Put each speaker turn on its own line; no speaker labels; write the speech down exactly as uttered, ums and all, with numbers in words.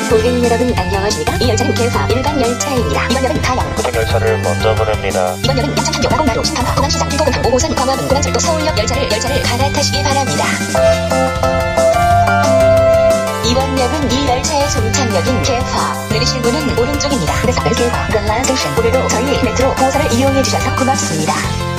고객 여러분 안녕하십니까? 이 열차는 개화 일반 열차입니다. 이번 역은 타영
고속 열차를 먼저 보냅니다.
이번 역은 양천탄교 마곡마루 신탄화 공항시장 일고공항 오호선 광화문 공항철도 서울역 열차를 열차를 갈아타시기 바랍니다. 이번 역은 이 열차의 종착역인 개화 내리실 문은 오른쪽입니다. 그래서 개화 The last station 오늘도 저희 메트로 고사를 이용해 주셔서 고맙습니다.